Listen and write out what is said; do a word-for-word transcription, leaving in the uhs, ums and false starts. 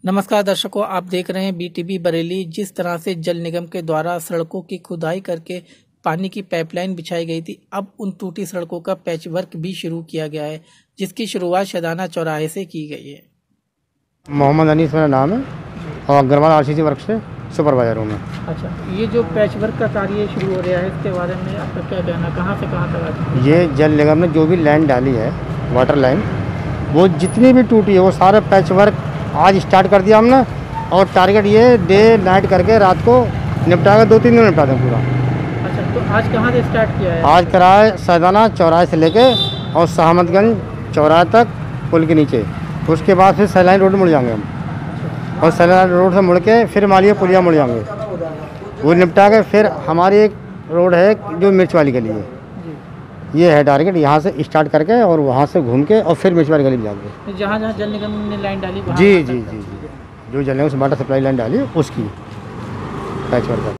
नमस्कार दर्शकों, आप देख रहे हैं बीटीवी बरेली। जिस तरह से जल निगम के द्वारा सड़कों की खुदाई करके पानी की पाइपलाइन बिछाई गई थी, अब उन टूटी सड़कों का पैचवर्क भी शुरू किया गया है, जिसकी शुरुआत शदाना चौराहे से की गई है। मोहम्मद अनीस मेरा नाम है और अग्रवाल आरसीसी वर्क से सुपरवाइजर हूँ मैं। अच्छा, ये जो पैचवर्क का कार्य शुरू हो रहा है, इसके बारे में आपका क्या कहना, कहाँ से कहाँ तक? ये जल निगम ने जो भी लाइन डाली है, वाटर लाइन, वो जितनी भी टूटी है वो सारा पैचवर्क आज स्टार्ट कर दिया हमने। और टारगेट ये डे नाइट करके रात को निपटा कर दो तीन दिन निपटा दें पूरा। अच्छा, तो आज कहाँ से स्टार्ट किया है? आज करा है सैदाना चौराहे से लेके और सहमदगंज चौराहे तक पुल के नीचे। उसके बाद फिर सैलाइन रोड मुड़ जाएंगे हम, और सैलाइन रोड से मुड़ के फिर मालिया पुलिया मुड़ जाएंगे। वो निपटा के फिर हमारी एक रोड है जो मिर्च वाली गली है, ये है टारगेट। यहाँ से स्टार्ट करके और वहाँ से घूम के और फिर मिर्च वाली गली में जाएंगे। जहाँ जहाँ जल निगम ने लाइन डाली, जी जी जी जी जो जल निगम से वाटर सप्लाई लाइन डाली उसकी पैचवर्क।